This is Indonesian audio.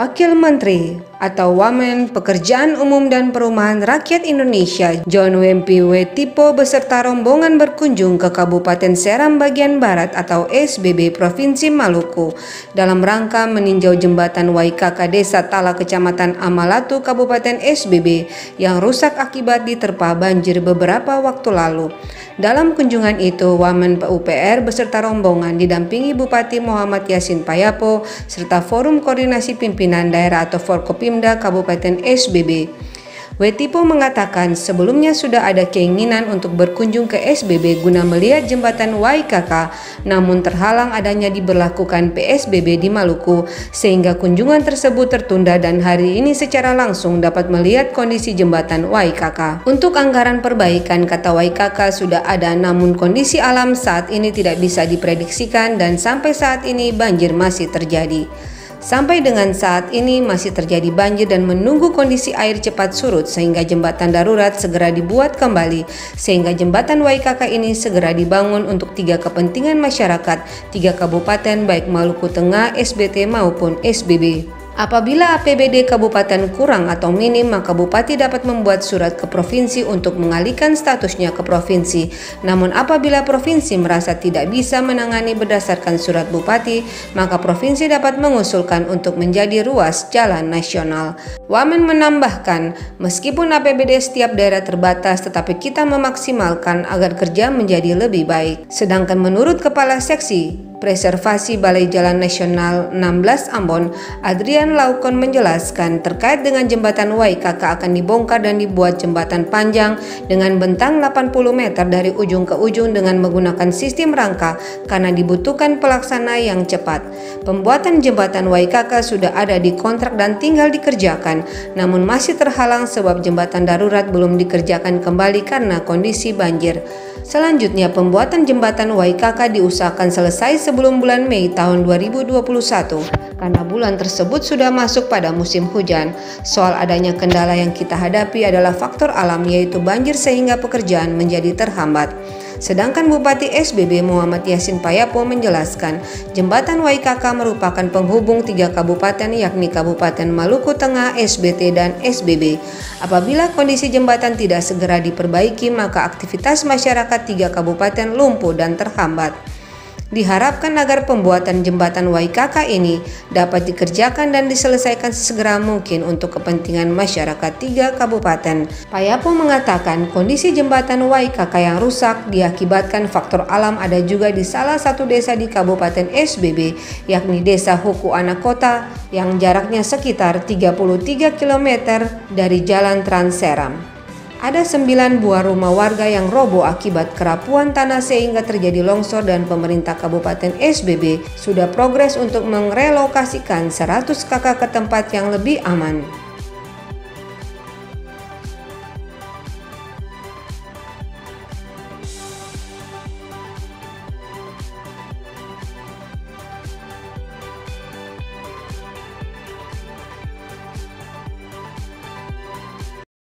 Wakil Menteri atau Wamen Pekerjaan Umum dan Perumahan Rakyat Indonesia John Wempi Wetipo beserta rombongan berkunjung ke Kabupaten Seram bagian Barat atau SBB Provinsi Maluku dalam rangka meninjau jembatan Waikaka Desa Tala Kecamatan Amalatu Kabupaten SBB yang rusak akibat diterpa banjir beberapa waktu lalu. Dalam kunjungan itu, Wamen PUPR beserta rombongan didampingi Bupati Muhammad Yassin Payapo serta Forum Koordinasi Pimpinan Daerah atau Forkopimda Kabupaten SBB. Wetipo mengatakan sebelumnya sudah ada keinginan untuk berkunjung ke SBB guna melihat jembatan Waikaka, namun terhalang adanya diberlakukan PSBB di Maluku sehingga kunjungan tersebut tertunda dan hari ini secara langsung dapat melihat kondisi jembatan Waikaka. Untuk anggaran perbaikan, kata Waikaka, sudah ada, namun kondisi alam saat ini tidak bisa diprediksikan dan sampai saat ini banjir masih terjadi. Sampai dengan saat ini masih terjadi banjir dan menunggu kondisi air cepat surut sehingga jembatan darurat segera dibuat kembali, sehingga jembatan Waikaka ini segera dibangun untuk 3 kepentingan masyarakat 3 kabupaten baik Maluku Tengah, SBT maupun SBB. Apabila APBD kabupaten kurang atau minim, maka bupati dapat membuat surat ke provinsi untuk mengalihkan statusnya ke provinsi. Namun apabila provinsi merasa tidak bisa menangani berdasarkan surat bupati, maka provinsi dapat mengusulkan untuk menjadi ruas jalan nasional. Wamen menambahkan, meskipun APBD setiap daerah terbatas, tetapi kita memaksimalkan agar kerja menjadi lebih baik. Sedangkan menurut Kepala Seksi Preservasi Balai Jalan Nasional 16 Ambon, Adrian Laukon menjelaskan terkait dengan jembatan Waikaka akan dibongkar dan dibuat jembatan panjang dengan bentang 80 meter dari ujung ke ujung dengan menggunakan sistem rangka karena dibutuhkan pelaksana yang cepat. Pembuatan jembatan Waikaka sudah ada di kontrak dan tinggal dikerjakan, namun masih terhalang sebab jembatan darurat belum dikerjakan kembali karena kondisi banjir. Selanjutnya, pembuatan jembatan Waikaka diusahakan selesai sebelum bulan Mei tahun 2021 karena bulan tersebut sudah masuk pada musim hujan. Soal adanya kendala yang kita hadapi adalah faktor alam yaitu banjir sehingga pekerjaan menjadi terhambat. Sedangkan Bupati SBB Muhammad Yassin Payapo menjelaskan, jembatan Waikaka merupakan penghubung 3 kabupaten yakni Kabupaten Maluku Tengah, SBT, dan SBB. Apabila kondisi jembatan tidak segera diperbaiki, maka aktivitas masyarakat 3 kabupaten lumpuh dan terhambat. Diharapkan agar pembuatan jembatan Waikaka ini dapat dikerjakan dan diselesaikan sesegera mungkin untuk kepentingan masyarakat 3 kabupaten. Payapo mengatakan kondisi jembatan Waikaka yang rusak diakibatkan faktor alam ada juga di salah satu desa di Kabupaten SBB, yakni Desa Huku Anak Kota yang jaraknya sekitar 33 km dari Jalan Trans Seram. Ada 9 buah rumah warga yang roboh akibat kerapuan tanah sehingga terjadi longsor dan pemerintah Kabupaten SBB sudah progres untuk merelokasikan 100 kakak ke tempat yang lebih aman.